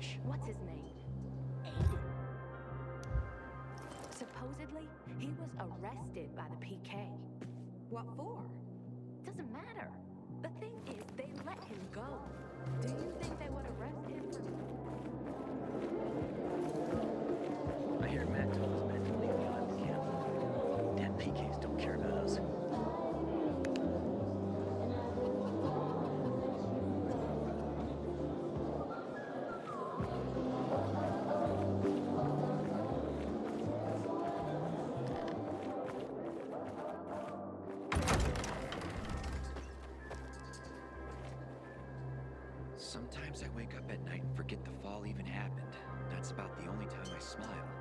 fish. What's his name? Aiden. Supposedly, he was arrested by the PK. What for? Doesn't matter. The thing is, they let him go. Do you think they would arrest him for... I hear Matt told his men to leave behind the camp. Damn PKs don't care about us. Sometimes I wake up at night and forget the fall even happened. That's about the only time I smile.